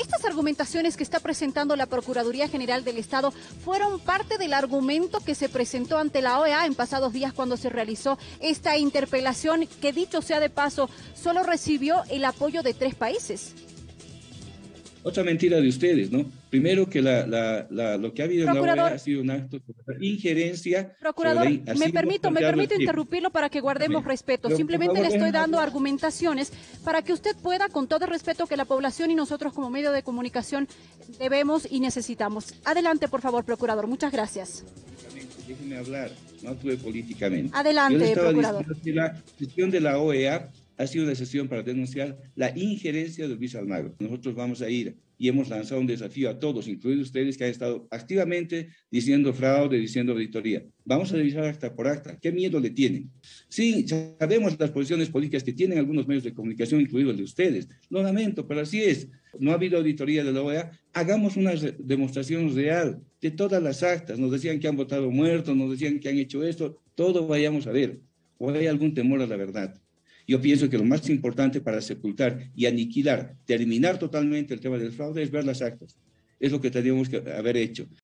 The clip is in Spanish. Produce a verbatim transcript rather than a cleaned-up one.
estas argumentaciones que está presentando la Procuraduría General del Estado fueron parte del argumento que se presentó ante la O E A en pasados días cuando se realizó esta interpelación que, dicho sea de paso, solo recibió el apoyo de tres países. Otra mentira de ustedes, ¿no? Primero que la, la, la, lo que ha habido en la O E A ha sido un acto de injerencia. Procurador, sobre, me permito, me permito interrumpirlo para que guardemos Amén. respeto. Pero, Simplemente favor, le estoy dando hablar. argumentaciones para que usted pueda, con todo el respeto que la población y nosotros como medio de comunicación debemos y necesitamos. Adelante, por favor, procurador. Muchas gracias. Déjeme hablar, no actúe políticamente. Adelante, Yo le estaba procurador. diciendo que la sesión de la O E A ha sido una sesión para denunciar la injerencia de Luis Almagro. Nosotros vamos a ir y hemos lanzado un desafío a todos, incluidos ustedes que han estado activamente diciendo fraude, diciendo auditoría. Vamos a revisar acta por acta. ¿Qué miedo le tienen? Sí, sabemos las posiciones políticas que tienen algunos medios de comunicación, incluidos el de ustedes. Lo lamento, pero así es. No ha habido auditoría de la O E A. Hagamos una demostración real de todas las actas. Nos decían que han votado muertos, nos decían que han hecho esto. Todo vayamos a ver. ¿O hay algún temor a la verdad? Yo pienso que lo más importante para sepultar y aniquilar, terminar totalmente el tema del fraude es ver las actas. Es lo que tendríamos que haber hecho.